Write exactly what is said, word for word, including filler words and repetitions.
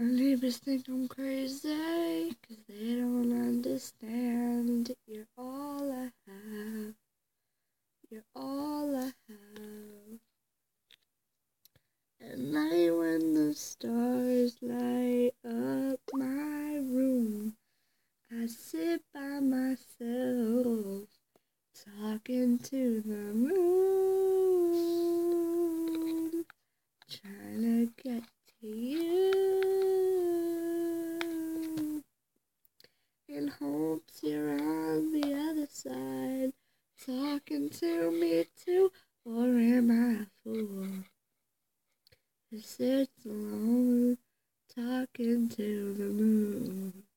My neighbors think I'm crazy, 'cause they don't understand. You're all I have. You're all I have. At night when the stars light up my room, I sit by myself, talking to the moon, trying to get to you, in hopes you're on the other side, talking to me too. Or am I a fool who sits alone, talking to the moon?